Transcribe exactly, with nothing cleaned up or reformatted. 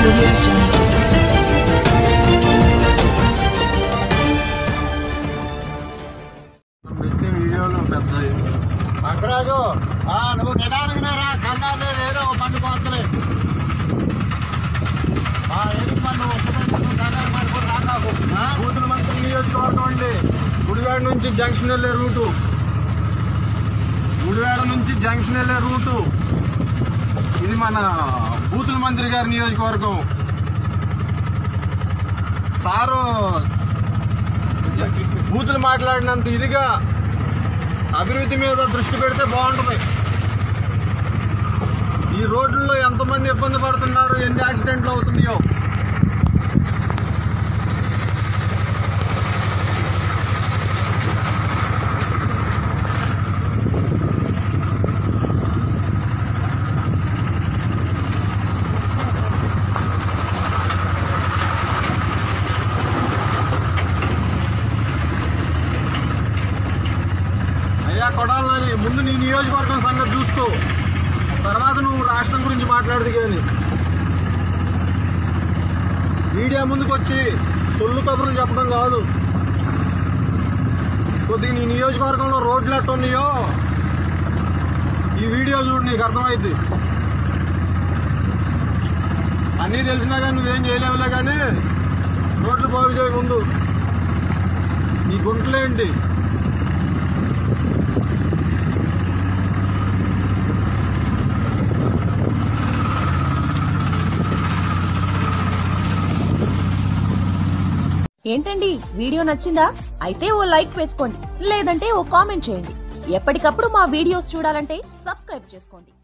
audio jungle. Ankaraju నువ్వు నిదానంగా రా, కన్నాలే ఏదో పండు పోతలే బూతుల మంత్రి నియోజకవర్గం అండి. గుడివాడ నుంచి జంక్షన్ వెళ్లే రూటు గుడివాడ నుంచి జంక్షన్ వెళ్లే రూటు ఇది మన బూతుల మంత్రి గారి నియోజకవర్గం. సారు బూతులు మాట్లాడినంత ఇదిగా అభివృద్ధి మీద దృష్టి పెడితే బాగుంటుంది. ఈ రోడ్లలో ఎంతమంది ఇబ్బంది పడుతున్నారు, ఎన్ని యాక్సిడెంట్లు అవుతున్నాయో. అయ్యా కొడాలని, ముందు నీ నియోజకవర్గం సంగతి చూసుకో, తర్వాత నువ్వు రాష్ట్రం గురించి మాట్లాడదు. కానీ మీడియా ముందుకు వచ్చి సొల్లు కబుర్లు చెప్పడం కాదు. కొద్దిగా నీ నియోజకవర్గంలో రోడ్లు ఎట్ట ఉన్నాయో ఈ వీడియో చూడు, నీకు అర్థమైంది. అన్నీ తెలిసినా కానీ నువ్వేం చేయలేవులే. కానీ రోడ్లు బాగు చేయ ముందు నీ గుంటలేంటి. ఏంటండి, వీడియో నచ్చిందా? అయితే ఓ లైక్ వేసుకోండి, లేదంటే ఓ కామెంట్ చేయండి. ఎప్పటికప్పుడు మా వీడియోస్ చూడాలంటే సబ్స్క్రైబ్ చేసుకోండి.